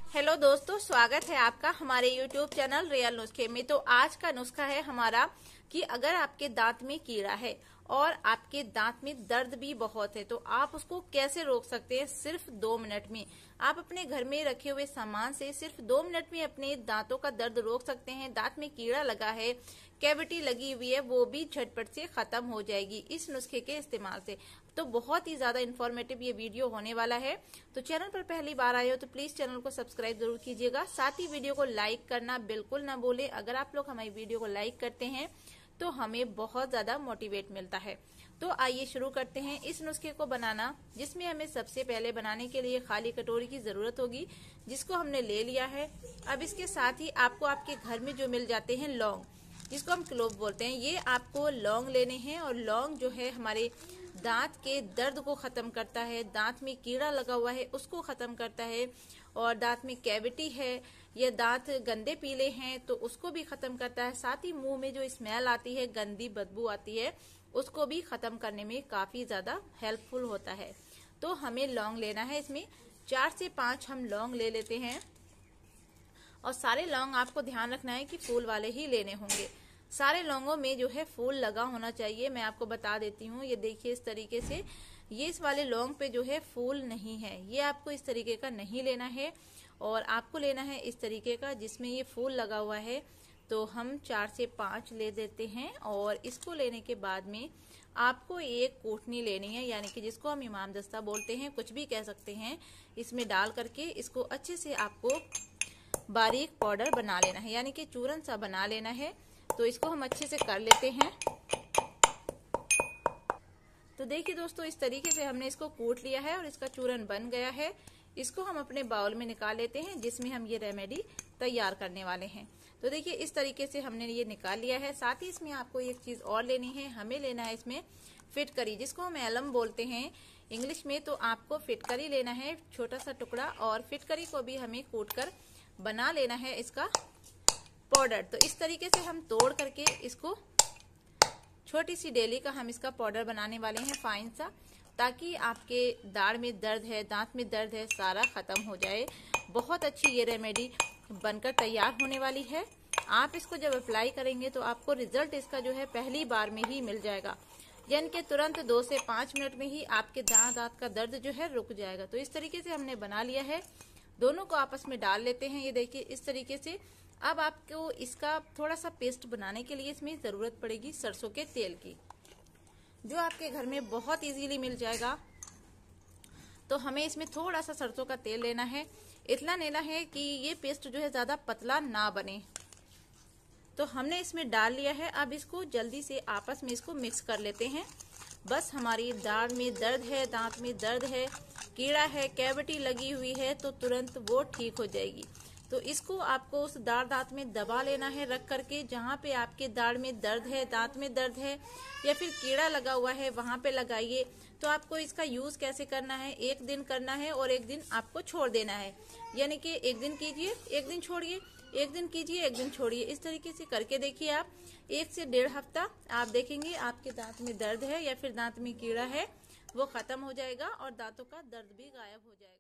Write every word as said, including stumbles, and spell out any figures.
Hello दोस्तों, स्वागत है आपका हमारे यूट्यूब चैनल रियल नुस्खे में। तो आज का नुस्खा है हमारा कि अगर आपके दांत में कीड़ा है और आपके दांत में दर्द भी बहुत है तो आप उसको कैसे रोक सकते हैं। सिर्फ दो मिनट में आप अपने घर में रखे हुए सामान से सिर्फ दो मिनट में अपने दांतों का दर्द रोक सकते हैं। दांत में कीड़ा लगा है, कैविटी लगी हुई है, वो भी झटपट से खत्म हो जाएगी इस नुस्खे के इस्तेमाल से। तो बहुत ही ज्यादा इन्फॉर्मेटिव ये वीडियो होने वाला है। तो चैनल पर पहली बार आए हो तो प्लीज चैनल को सब्सक्राइब जरूर कीजिएगा, साथ ही वीडियो को लाइक करना बिल्कुल ना भूले। अगर आप लोग हमारी वीडियो को लाइक करते हैं तो हमें बहुत ज्यादा मोटिवेट मिलता है। तो आइए शुरू करते हैं इस नुस्खे को बनाना, जिसमें हमें सबसे पहले बनाने के लिए खाली कटोरी की जरूरत होगी, जिसको हमने ले लिया है। अब इसके साथ ही आपको आपके घर में जो मिल जाते हैं लौंग, जिसको हम क्लोव बोलते हैं, ये आपको लौंग लेने हैं। और लौंग जो है हमारे दांत के दर्द को खत्म करता है, दांत में कीड़ा लगा हुआ है उसको खत्म करता है, और दांत में कैविटी है या दांत गंदे पीले हैं तो उसको भी खत्म करता है। साथ ही मुंह में जो स्मेल आती है, गंदी बदबू आती है, उसको भी खत्म करने में काफी ज्यादा हेल्पफुल होता है। तो हमें लौंग लेना है, इसमें चार से पांच हम लौंग ले लेते हैं। और सारे लौंग आपको ध्यान रखना है कि फूल वाले ही लेने होंगे। सारे लौंगों में जो है फूल लगा होना चाहिए। मैं आपको बता देती हूँ, ये देखिए इस तरीके से, ये इस वाले लौंग पे जो है फूल नहीं है, ये आपको इस तरीके का नहीं लेना है। और आपको लेना है इस तरीके का जिसमें ये फूल लगा हुआ है। तो हम चार से पांच ले देते हैं। और इसको लेने के बाद में आपको एक कोटनी लेनी है, यानी कि जिसको हम इमाम दस्ता बोलते हैं, कुछ भी कह सकते हैं। इसमें डाल करके इसको अच्छे से आपको बारीक पाउडर बना लेना है, यानी कि चूरन सा बना लेना है। तो इसको हम अच्छे से कर लेते हैं। तो देखिए दोस्तों, इस तरीके से हमने इसको कूट लिया है और इसका चूरन बन गया है। इसको हम अपने बाउल में निकाल लेते हैं, जिसमें हम ये रेमेडी तैयार करने वाले हैं। तो देखिए इस तरीके से हमने ये निकाल लिया है। साथ ही इसमें आपको एक चीज और लेनी है, हमें लेना है इसमें फिटकरी, जिसको हम एलम बोलते हैं इंग्लिश में। तो आपको फिटकरी लेना है, छोटा सा टुकड़ा, और फिटकरी को भी हमें कूट कर बना लेना है इसका पाउडर। तो इस तरीके से हम तोड़ करके इसको छोटी सी डेली का हम इसका पाउडर बनाने वाले हैं, फाइन सा, ताकि आपके दाढ़ में दर्द है, दांत में दर्द है, सारा खत्म हो जाए। बहुत अच्छी ये रेमेडी बनकर तैयार होने वाली है। आप इसको जब अप्लाई करेंगे तो आपको रिजल्ट इसका जो है पहली बार में ही मिल जाएगा, यानी कि तुरंत दो से पांच मिनट में ही आपके दांत दांत का दर्द जो है रुक जाएगा। तो इस तरीके से हमने बना लिया है। दोनों को आपस में डाल लेते हैं, ये देखिए इस तरीके से। अब आपको इसका थोड़ा सा पेस्ट बनाने के लिए इसमें जरूरत पड़ेगी सरसों के तेल की, जो आपके घर में बहुत इजीली मिल जाएगा। तो हमें इसमें थोड़ा सा सरसों का तेल लेना है, इतना लेना है कि ये पेस्ट जो है ज्यादा पतला ना बने। तो हमने इसमें डाल लिया है। अब इसको जल्दी से आपस में इसको मिक्स कर लेते हैं। बस हमारी दाढ़ में दर्द है, दांत में दर्द है, कीड़ा है, कैविटी लगी हुई है, तो तुरंत वो ठीक हो जाएगी। तो इसको आपको उस दाढ़ दांत में दबा लेना है रख करके, जहाँ पे आपके दाढ़ में दर्द है, दांत में दर्द है या फिर कीड़ा लगा हुआ है, वहां पे लगाइए। तो आपको इसका यूज कैसे करना है, एक दिन करना है और एक दिन आपको छोड़ देना है, यानी कि एक दिन कीजिए, एक दिन छोड़िए, एक दिन कीजिए, एक दिन छोड़िए। इस तरीके से करके देखिए आप, एक से डेढ़ हफ्ता आप देखेंगे आपके दांत में दर्द है या फिर दांत में कीड़ा है वो खत्म हो जाएगा और दांतों का दर्द भी गायब हो जाएगा।